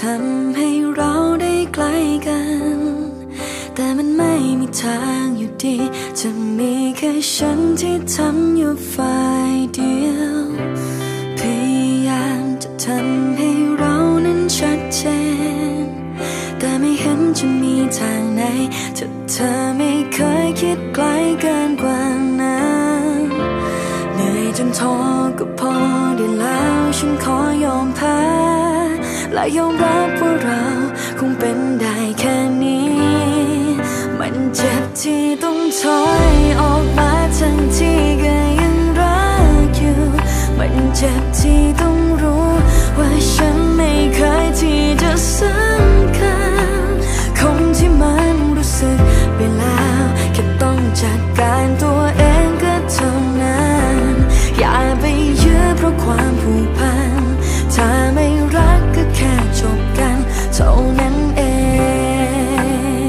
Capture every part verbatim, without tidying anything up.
ำให้เราได้ใกล้กันแต่มันไม่มีทางอยู่ดีจะมีแค่ฉันที่ทำอยู่ฝ่ายเดียวพยายามจะทำให้เรานั้นชัดเจนแต่ไม่เห็นจะมีทางไหนถ้าเธอไม่เคยคิดไกลเกินกว่านั้นเหนื่อยจนท้อก็พอได้แล้วฉันขอยอมแพ้และยอมรับว่าเราคงเป็นได้แค่นี้มันเจ็บที่ต้องถอยออกมาทั้งที่ก็ยังรักอยู่มันเจ็บที่ต้องรู้ว่าฉันไม่เคยที่จะสำคัญคนที่มันรู้สึกไปแล้วแค่ต้องจัดการตัวเองก็เท่านั้นอย่าไปยื้อเพราะความผูกพันถ้าไม่รักก็แค่จบกันเท่านั้นเอง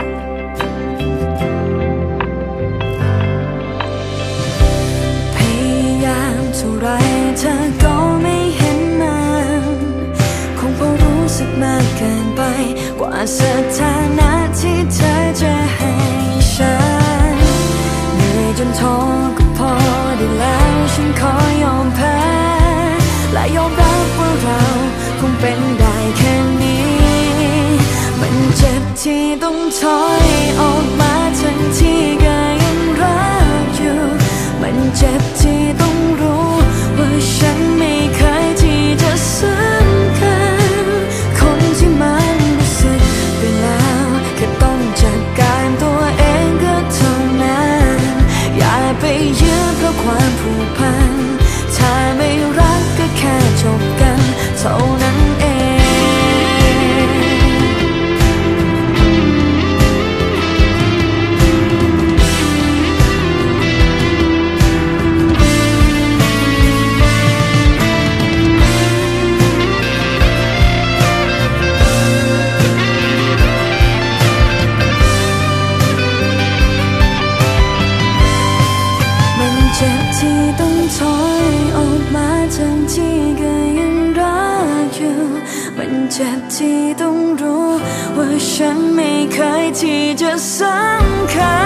พยายามเท่าไรเธอก็ไม่เห็นมันคงเพราะรู้สึกมากเกินไปกว่าสถานะที่เธอจะให้ฉันเหนื่อยจนท้อก็พอได้แล้วฉันขอยอมแพ้และยอมรับว่าเราคงเป็นได้แค่นี้มันเจ็บที่ต้องถอยออกมาทั้งที่ก็ยังรักอยู่มันเจ็บที่ต้องรู้ว่าฉันไม่เคยที่จะสำคัญคนที่มันรู้สึกไปแล้วแค่ต้องจัดการตัวเองก็เท่านั้นอย่าไปยื้อเพราะความผูกพันถ้าไม่รักก็แค่จบกันเท่านั้นเองเจ็บที่ต้องถอยออกมาทั้งที่ก็ยังรักอยู่มันเจ็บที่ต้องรู้ว่าฉันไม่เคยที่จะสำคัญ